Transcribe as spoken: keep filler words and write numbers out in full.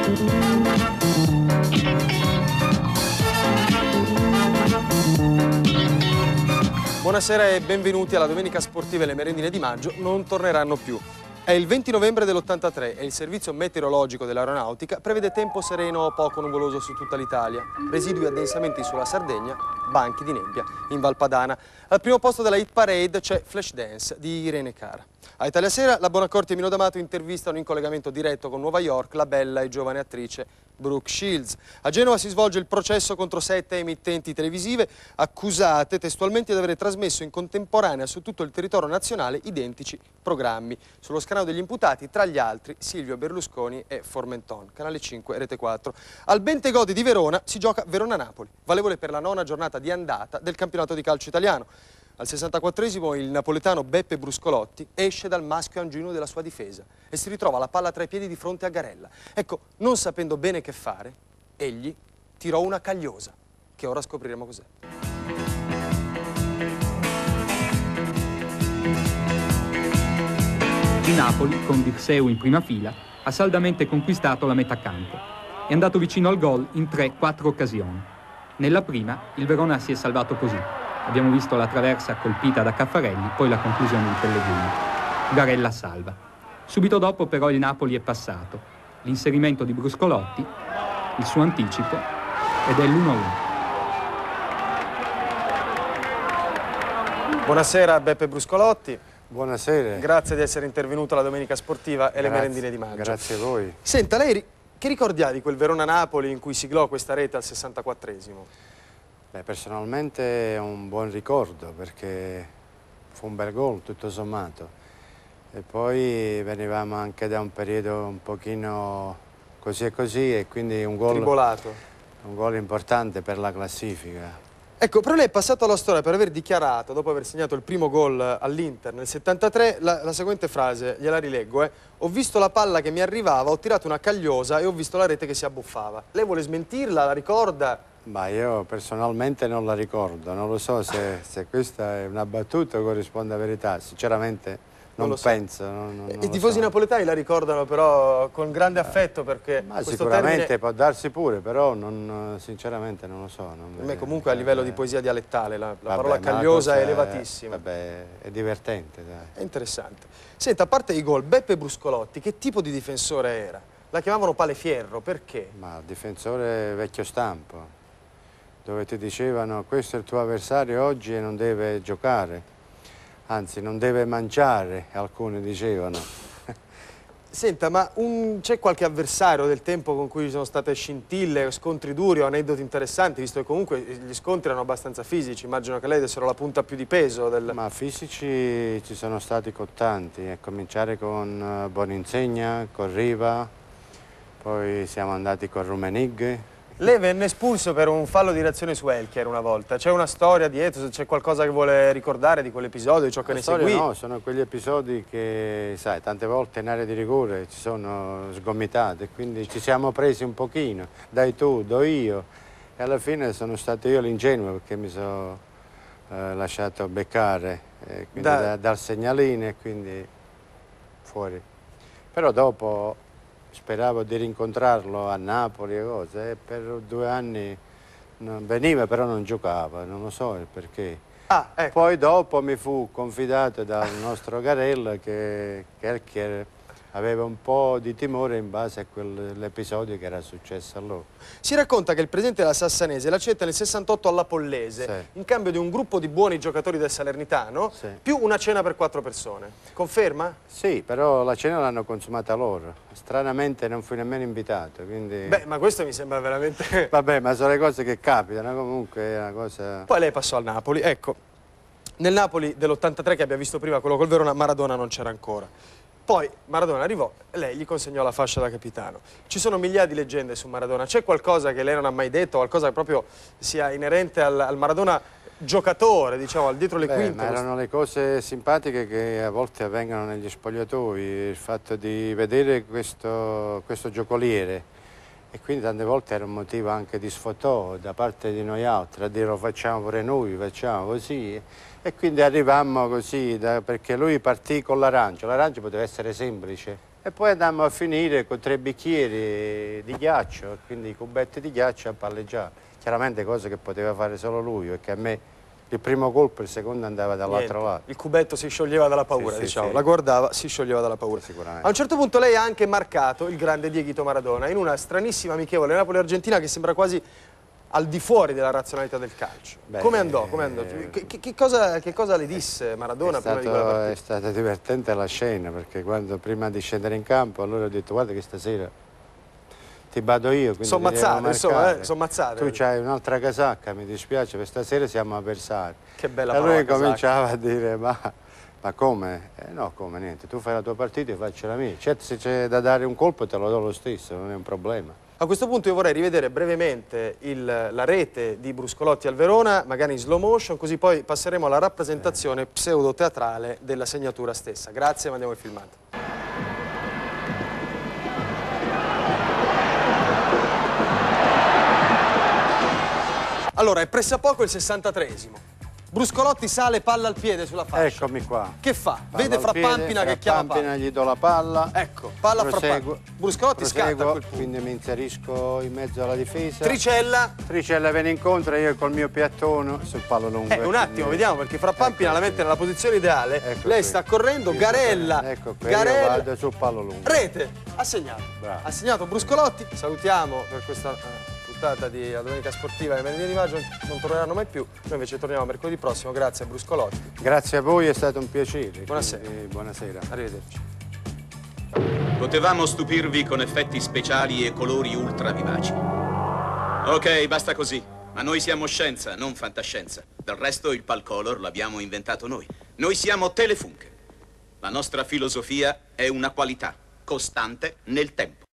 Buonasera e benvenuti alla Domenica Sportiva e le merendine di maggio non torneranno più. È il venti novembre dell'ottantatré e il servizio meteorologico dell'aeronautica prevede tempo sereno o poco nuvoloso su tutta l'Italia, residui addensamenti sulla Sardegna, banchi di nebbia in Valpadana. Al primo posto della hit parade c'è Flashdance di Irene Cara. A Italia Sera la Bonaccorti e Mino D'Amato intervistano in collegamento diretto con Nuova York la bella e giovane attrice Brooke Shields. A Genova si svolge il processo contro sette emittenti televisive accusate testualmente di aver trasmesso in contemporanea su tutto il territorio nazionale identici programmi. Sullo scranno degli imputati, tra gli altri, Silvio Berlusconi e Formenton. Canale cinque, Rete quattro. Al Bentegodi di Verona si gioca Verona-Napoli, valevole per la nona giornata di andata del campionato di calcio italiano. Al sessantaquattresimo il napoletano Beppe Bruscolotti esce dal maschio angino della sua difesa e si ritrova la palla tra i piedi di fronte a Garella. Ecco, non sapendo bene che fare, egli tirò una cagliosa, che ora scopriremo cos'è. Il Napoli, con Dirceu in prima fila, ha saldamente conquistato la metà campo. È andato vicino al gol in tre quattro occasioni. Nella prima, il Verona si è salvato così. Abbiamo visto la traversa colpita da Caffarelli, poi la conclusione di Pellegrini. Garella salva. Subito dopo però il Napoli è passato. L'inserimento di Bruscolotti, il suo anticipo ed è l'uno a uno. Buonasera Beppe Bruscolotti. Buonasera. Grazie di essere intervenuto alla Domenica Sportiva e Grazie, le merendine di maggio. Grazie a voi. Senta, lei che ricordi ha di quel Verona-Napoli in cui siglò questa rete al sessantaquattresimo? Beh, personalmente è un buon ricordo perché fu un bel gol tutto sommato e poi venivamo anche da un periodo un pochino così e così e quindi un gol, Tribolato. un gol importante per la classifica. Ecco, però lei è passato alla storia per aver dichiarato, dopo aver segnato il primo gol all'Inter nel settantatré, la, la seguente frase, gliela rileggo, eh. Ho visto la palla che mi arrivava, ho tirato una cagliosa e ho visto la rete che si abbuffava. Lei vuole smentirla, la ricorda? Ma io personalmente non la ricordo, non lo so se, se questa è una battuta o corrisponde a verità, sinceramente non, non so. penso. Non, non, non I tifosi so. napoletani la ricordano però con grande affetto perché Ma questo sicuramente termine... può darsi pure, però non, sinceramente non lo so. Non A me comunque a livello vabbè. di poesia dialettale la, la Vabbè, parola cagliosa è è elevatissima. Vabbè, è divertente, dai. È interessante. Senta, a parte i gol, Beppe Bruscolotti che tipo di difensore era? La chiamavano Palefierro, perché? Ma difensore vecchio stampo, dove ti dicevano questo è il tuo avversario oggi e non deve giocare, anzi non deve mangiare, alcuni dicevano. Senta, ma c'è qualche avversario del tempo con cui ci sono state scintille, scontri duri o aneddoti interessanti, visto che comunque gli scontri erano abbastanza fisici, immagino che lei dessero la punta più di peso del... Ma fisici ci sono stati con tanti, a cominciare con Boninsegna, con Riva, poi siamo andati con Rumenig. Lei venne espulso per un fallo di reazione su Elchier una volta. C'è una storia dietro? C'è qualcosa che vuole ricordare di quell'episodio, di ciò che La ne storia seguì? No, sono quegli episodi che, sai, tante volte in area di rigore ci sono sgomitate, quindi ci siamo presi un pochino, dai tu, do io, e alla fine sono stato io l'ingenuo perché mi sono eh, lasciato beccare eh, quindi da... Da, dal segnalino e quindi fuori. Però dopo... Speravo di rincontrarlo a Napoli e cose, e per due anni non veniva però non giocava, non lo so il perché. Ah, ecco. Poi dopo mi fu confidato dal nostro Garella che, che, che aveva un po' di timore in base a quell'episodio che era successo a loro. Si racconta che il presidente della Sassanese l'accetta nel sessantotto alla Pollese, sì, in cambio di un gruppo di buoni giocatori del Salernitano, sì, più una cena per quattro persone. Conferma? Sì, però la cena l'hanno consumata loro. Stranamente non fui nemmeno invitato, quindi... Beh, ma questo mi sembra veramente... Vabbè, ma sono le cose che capitano, comunque è una cosa... Poi lei passò al Napoli, ecco. Nel Napoli dell'ottantatré che abbiamo visto prima, quello col Verona, Maradona non c'era ancora. Poi Maradona arrivò e lei gli consegnò la fascia da capitano. Ci sono migliaia di leggende su Maradona. C'è qualcosa che lei non ha mai detto, qualcosa che proprio sia inerente al, al Maradona giocatore, diciamo, al dietro le Beh, quinte? Ma erano le cose simpatiche che a volte avvengono negli spogliatoi, il fatto di vedere questo, questo giocoliere. E quindi tante volte era un motivo anche di sfotò da parte di noi altri, a dire lo facciamo pure noi, facciamo così. E quindi arrivammo così, da, perché lui partì con l'arancio, l'arancio poteva essere semplice. E poi andammo a finire con tre bicchieri di ghiaccio, quindi cubetti di ghiaccio a palleggiare. Chiaramente cose che poteva fare solo lui, perché a me il primo colpo, il secondo andava dall'altro lato. Il cubetto si scioglieva dalla paura, Sì, sì, diciamo. sì. La guardava, si scioglieva dalla paura. Sicuramente. A un certo punto lei ha anche marcato il grande Dieguito Maradona in una stranissima amichevole Napoli-Argentina che sembra quasi al di fuori della razionalità del calcio. Beh, Come andò? Come andò? Che, che- che cosa, che cosa le disse Maradona È, prima di quella stato, partita? è stata divertente la scena, perché quando prima di scendere in campo, allora ho detto guarda che stasera ti vado io, quindi Sono ti devo mazzate, insomma, marcare. eh, sono mazzate. Tu c'hai un'altra casacca, mi dispiace, per stasera siamo avversari. Che bella E parola, lui casacca. cominciava a dire ma, ma come? Eh, no, come niente, tu fai la tua partita e io faccio la mia. Certo, se c'è da dare un colpo te lo do lo stesso, non è un problema. A questo punto io vorrei rivedere brevemente il- la rete di Bruscolotti al Verona, magari in slow motion, così poi passeremo alla rappresentazione pseudo-teatrale della segnatura stessa. Grazie, mandiamo il filmato. Allora, è pressappoco il sessantatreesimo. Bruscolotti sale, palla al piede sulla fascia. Eccomi qua. Che fa? Palla Vede al Fra piede, Pampina Fra che chiama Pampina, palla. gli do la palla. Ecco, palla Fra proseguo, Pampina. Bruscolotti scatta a proseguo, quel punto. quindi mi inserisco in mezzo alla difesa. Tricella. Tricella viene incontro e io col mio piattono sul palo lungo. Eh, un attimo, quindi- vediamo, perché Fra Pampina Ecco la mette qui. nella posizione ideale. Ecco Lei qui. sta correndo, Io Garella. sto- Ecco qui, Garella. io vado sul palo lungo. Rete, ha segnato. Bravo. Ha segnato Bruscolotti. Salutiamo per questa eh, puntata di La Domenica Sportiva. Le Merendine di Maggio non torneranno mai più. Noi invece torniamo mercoledì prossimo. Grazie a Bruscolotti. Grazie a voi, è stato un piacere. Buonasera. quindi buonasera. Arrivederci. Potevamo stupirvi con effetti speciali e colori ultra vivaci. Ok, basta così. Ma noi siamo scienza, non fantascienza. Del resto il Palcolor l'abbiamo inventato noi. Noi siamo Telefunken. La nostra filosofia è una qualità costante nel tempo.